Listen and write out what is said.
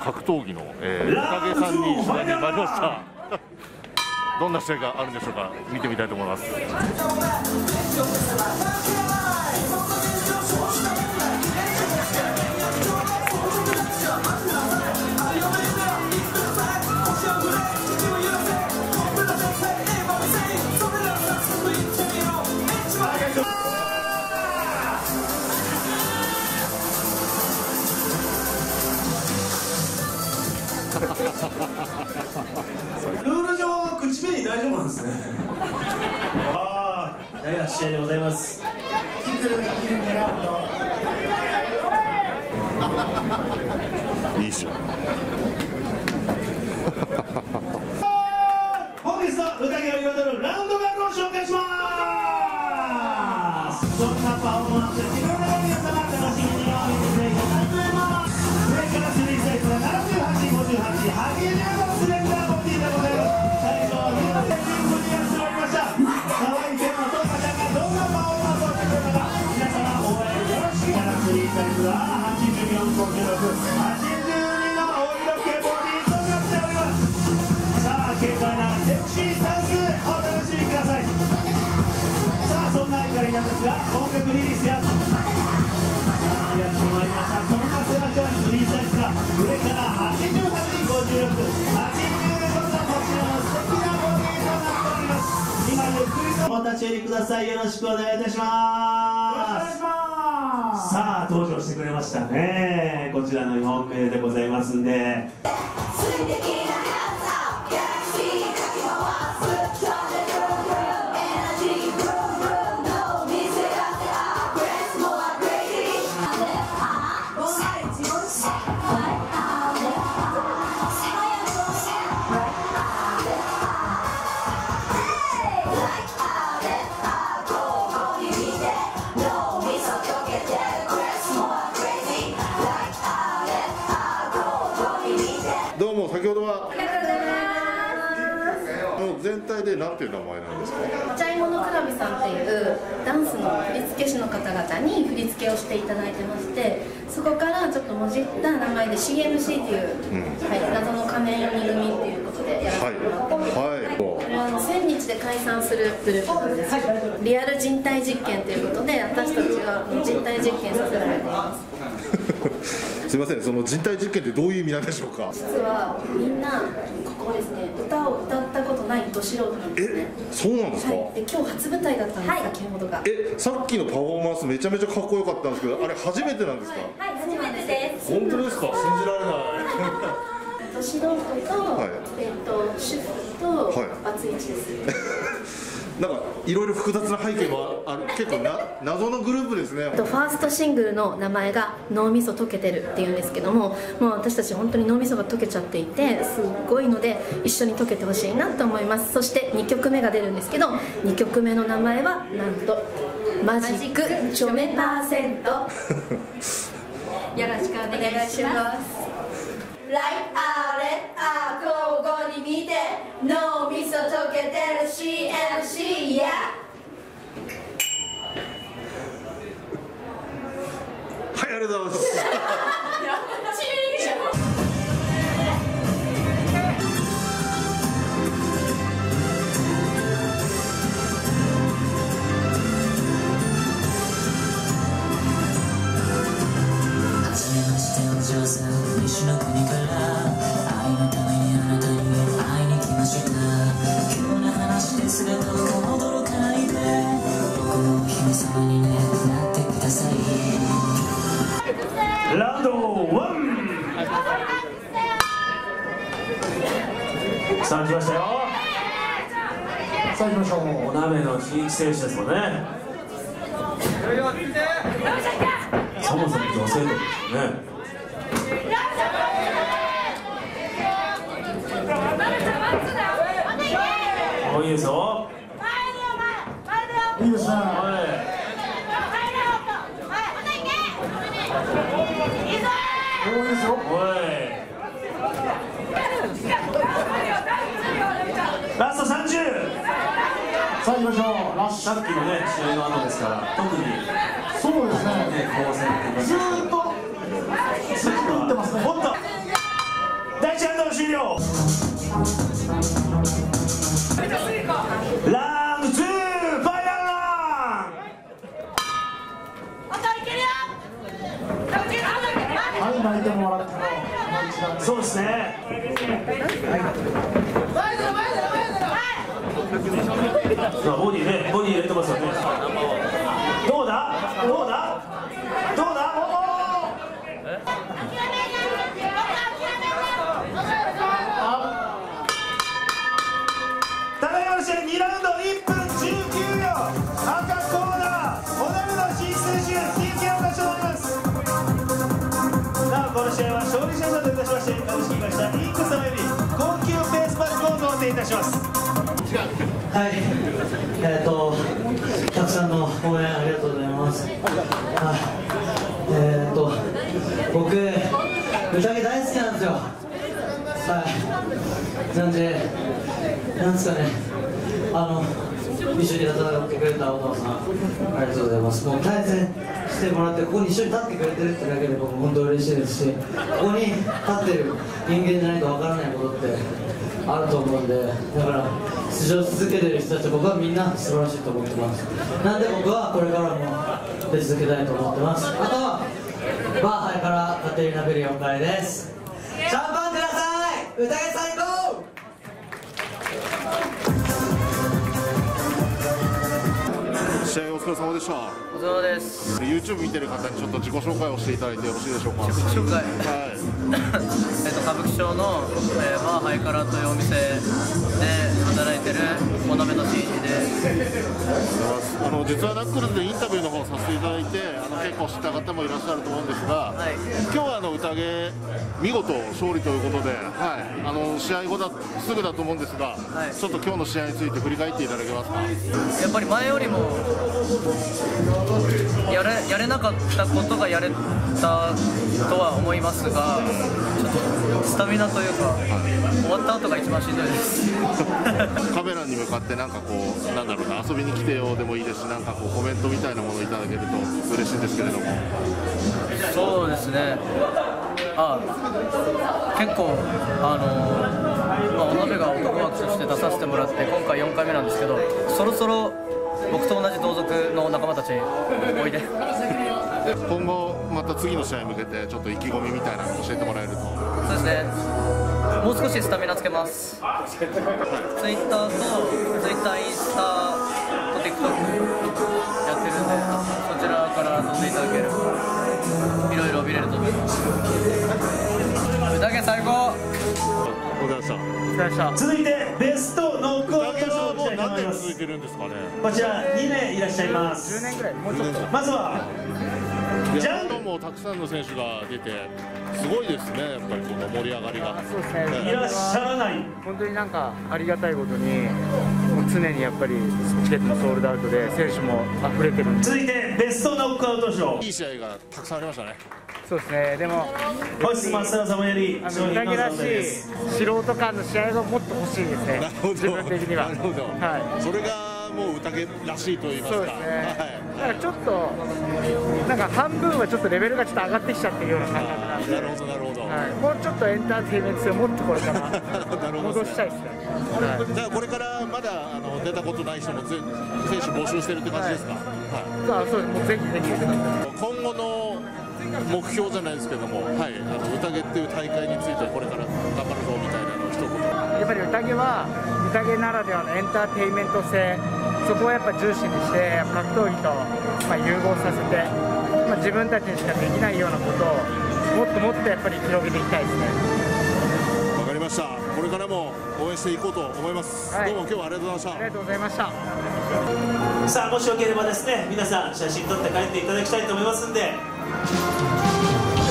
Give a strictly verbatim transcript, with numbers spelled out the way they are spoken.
格闘技の、えー、宴さんに取材に参りました。どんな試合があるんでしょうか。見てみたいと思います。 ルール上口紅大丈夫なんですね。ああ、大な試合でございます。 いいっしょ。 本日の宴を彩るラウンドガールを紹介します。どんなパフォーマンスで自分の皆様楽しみにお見せいただきます。上からスリーサイズがななじゅうはち、ごじゅうはち、はちじゅうのスレンダーボディでございます。最初はみんなでリングにやっておりました。可愛いペンのトーカちゃんがどんなパフォーマンスをしてくれたか、皆様応援よろしく。スリーサイズははちじゅうよん、ごじゅうろく、はちじゅうにのお色気ボディとなっております。さあ、軽快なセクシーダンスお楽しみください。さあ、そんな怒りなんですが、音楽リリースややってまいりました。そんなセラチョイスリーサイズが上からはちじゅうはち、ごじゅうろく、はちじゅうろくのこちらの素敵なボディとなっております。今ゆっくりとお立ち寄りください。よろしくお願いいたします。さあ、登場してくれましたね。こちらのよんめいでございますんで。 どうも、先ほどはもう全体で何ていう名前なんですか。 お茶芋のクラブさんっていうダンスの振付師の方々に振り付けをしていただいてまして、そこからちょっともじった名前で シーエムシー っていう、うんはい、謎の仮面よに組っていうことでやらせてもらってます。はいはい、これはあのせんにちで解散するグループなんですけど、リアル人体実験ということで私たちは人体実験させられています。 すみません、その人体実験ってどういう意味なんでしょうか。 実はみんなここですね、歌を歌ったことないど素人なんですね。 え、そうなんですか。はい、 で今日初舞台だったんです、はい、先ほどが。 え、さっきのパフォーマンスめちゃめちゃかっこよかったんですけど、あれ初めてなんですか。 はい、はい、初めてです。 本当ですか。信じられない。 ど素人と、はい、えっと主婦とバツイチです。 なんかいろいろ複雑な背景もある、結構な謎のグループですね。 ファーストシングルの名前が脳みそ溶けてるっていうんですけども、もう私たち本当に脳みそが溶けちゃっていてすごいので一緒に溶けてほしいなと思います。そしてにきょくめが出るんですけど、にきょくめの名前はなんとマジックチョメパーセント。よろしくお願いします。ライアーレッアー交互に見て脳みそ溶けてる シーエムシー やはい、ありがとうございます。 西の国から愛のためにあなたに会いに来ました。急な話で姿を驚かないで、僕のお姫様に、ね、なってください。 ラウンドワン。さあ来ましたよ。さあ行きましょう。お鍋の新一選手ですもんね。そもそも女性とですよね。いいですよ。いいですね。はい。いいですよ。ラストさんじゅう。さあ行きましょう。ラッシュ。さっきのね試合の後ですから特にそうですね。ね、ずーっとずっと打ってますね。本当。 終了。ラウンドツーファイナルラン。 はい、泣いてもらってそうですね。ボディね、ボディ入れてますよね。どうだどうだどうだ。ただいまの試合にラウンドいっぷんじゅうきゅうびょう、赤コーナーおなめの新選手 ティーケー を勝ち取ります。なおこの試合は勝利者賞といたしまして株式会社インク様より高級ベースバッグを贈呈いたします。 はい、えっ、ー、と、たくさんの応援ありがとうございます。はい、えっ、ー、と、僕、宴大好きなんですよ。はい、なんで、なんですかね、あの、一緒に戦ってくれたお父さん、ありがとうございます。もう対戦してもらって、ここに一緒に立ってくれてるってだけで、僕、本当嬉しいですし、ここに立ってる人間じゃないとわからないことって。あると思うんで、だから出場し続けてる人たち、僕はみんな素晴らしいと思ってます。なんで僕はこれからも出続けたいと思ってます。あとはバーハイからカテリーナ・ベリよんかいです。シャンパンください。宴最高。 試合お疲れ様でした。 お疲れ様です。 YouTube 見てる方にちょっと自己紹介をしていただいてよろしいでしょうか。 自己紹介、 はいえっと歌舞伎町の、えー、バーハイカラというお店で働いてるおなめのしんいちです。 あの実はナックルズでインタビューの方させていただいて、あの結構知った方もいらっしゃると思うんですが、 はい、 今日はあの宴見事勝利ということで、はい、あの試合後だすぐだと思うんですが、 はい、 ちょっと今日の試合について振り返っていただけますか。 やっぱり前よりもやれ、やれなかったことがやれたとは思いますが、ちょっとスタミナというか、はい、終わった後が一番しんどいですカメラに向かってなんかこう、なんだろうな、遊びに来てよでもいいですし、なんかこうコメントみたいなものをいただけると嬉しいんですけれども。 そうですね、あ結構、あのまあ、お鍋が男枠として出させてもらって、今回よんかいめなんですけど、そろそろ僕と同じ同族の仲間たちおいで今後また次の試合に向けてちょっと意気込みみたいなのを教えてもらえると。 そうですね、もう少しスタミナつけます。ツイッターとツイッター、インスタと ティックトック やってるんで、そちらから飛んでいただければいろいろ見れると思います。宴最高。 お疲れ様でした。 お疲れ様でした。 続いてベストノックアウト勝負もう何したいと思います。 年続いてるんですかね。 こちらにめいいらっしゃいます。 じゅうねんぐらい、もうちょっと。 まずはじゃん今日もたくさんの選手が出てすごいですね、やっぱりこの盛り上がりが。 そうですね、 いらっしゃらない。 本当になんかありがたいことに、もう常にやっぱりチケットもソールドアウトで、選手も溢れてるんで、 続いてベストノックアウト賞。 いい試合がたくさんありましたね。 そうですね、でも、 本日マスター様よりあ商の宴らし品の贈呈でいす。 素人感の試合がもっと欲しいですね、 なるほど自分的には。 なるほど、 はい、 それがもう宴らしいと言いますか。 そうですね、 はい、 だからちょっと、なんか半分はちょっとレベルがちょっと上がってきちゃってるような感覚なんで、 なるほどなるほど、 はい、もうちょっとエンターテインメント性をもっとこれから戻したいですね。はい、 じゃあこれからまだあの出たことない人もぜ選手募集してるって感じですか。はい、 そうそうです、もうぜひぜひ言ってください。 今後の目標じゃないですけども、はい、あの宴っていう大会についてこれから頑張るぞみたいなのを一言。 やっぱり宴は宴ならではのエンターテインメント性、そこをやっぱ重視にして格闘技とまあ融合させて、まあ、自分たちにしかできないようなことをもっともっとやっぱり広げていきたいですね。 わかりました。これからも応援していこうと思います。 はい、 どうも今日はありがとうございました。 ありがとうございました。 さあもしよければですね、皆さん写真撮って帰っていただきたいと思いますんで。